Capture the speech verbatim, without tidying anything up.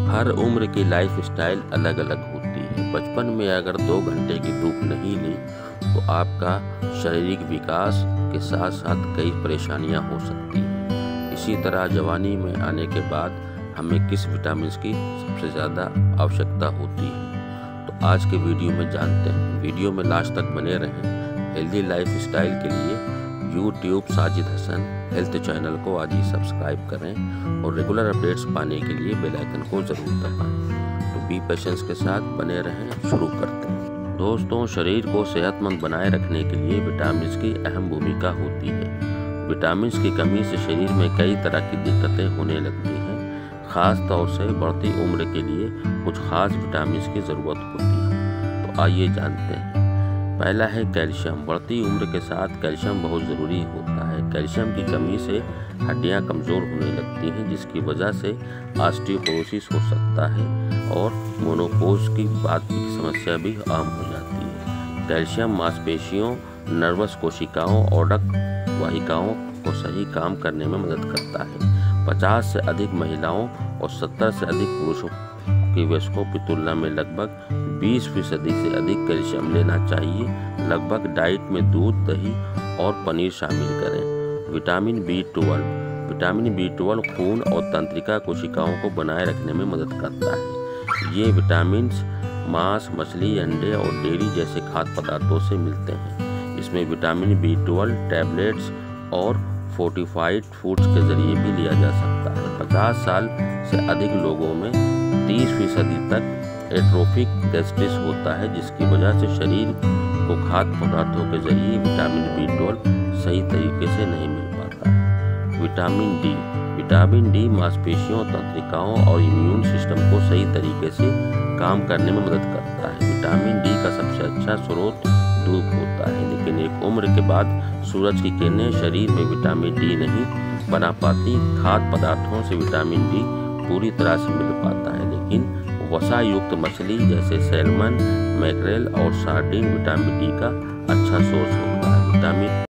हर उम्र की life style अलग अलग होती है। बचपन में अगर दो घंटे की धूप नहीं ली तो आपका शारीरिक विकास के साथ साथ कई परेशानियां हो सकती हैं। इसी तरह जवानी में आने के बाद हमें किस विटामिन की सबसे ज़्यादा आवश्यकता होती है, तो आज के वीडियो में जानते हैं। वीडियो में लास्ट तक बने रहें। हेल्दी लाइफ स्टाइल के लिए YouTube Sajid Hasan health channel को आज ही सब्सक्राइब करें और रेगुलर अपडेट्स पाने के लिए बेल आइकन को ज़रूर दबाएं। तो बी पेशेंस के साथ बने रहें। शुरू करते हैं। दोस्तों, शरीर को सेहतमंद बनाए रखने के लिए विटामिन की अहम भूमिका होती है। विटामिन की कमी से शरीर में कई तरह की दिक्कतें होने लगती हैं। ख़ास तौर से बढ़ती उम्र के लिए कुछ खास विटामिन की ज़रूरत होती है। तो आइए जानते हैं। पहला है कैल्शियम। बढ़ती उम्र के साथ कैल्शियम बहुत ज़रूरी होता है। कैल्शियम की कमी से हड्डियां कमज़ोर होने लगती हैं, जिसकी वजह से ऑस्टियोपोरोसिस हो सकता है और मोनोपोज की बात की समस्या भी आम हो जाती है। कैल्शियम मांसपेशियों, नर्वस कोशिकाओं और रक्त वाहिकाओं को सही काम करने में मदद करता है। पचास से अधिक महिलाओं और सत्तर से अधिक पुरुषों की वयस्कों की तुलना में लगभग बीस फीसदी से अधिक कैल्शियम लेना चाहिए। लगभग डाइट में दूध, दही और पनीर शामिल करें। Vitamin B twelve. Vitamin B twelve खून और तंत्रिका कोशिकाओं को बनाए रखने में मदद करता है। ये विटामिन मांस, मछली, अंडे और डेयरी जैसे खाद्य पदार्थों से मिलते हैं। इसमें विटामिन बी ट्वेल्व टैबलेट्स और फोर्टिफाइड फूड्स के जरिए भी लिया जा सकता है। पचास साल से अधिक लोगों में तीस फीसदी तक एट्रोफिक गैस्ट्रिस होता है, जिसकी वजह से शरीर को खाद्य पदार्थों के जरिए विटामिन बी ट्वेल्व सही तरीके से नहीं मिल पाता है। Vitamin D. विटामिन डी मांसपेशियों, तंत्रिकाओं और इम्यून सिस्टम को सही तरीके से काम करने में मदद करता है। विटामिन डी का सबसे अच्छा स्रोत धूप होता है, लेकिन एक उम्र के बाद सूरज की किरणें शरीर में विटामिन डी नहीं बना पाती। खाद्य पदार्थों से विटामिन डी पूरी तरह से मिल पाता है, लेकिन वसा युक्त मछली जैसे सैल्मन, मैकरेल और सार्डिन विटामिन डी का अच्छा सोर्स होता है। विटामिन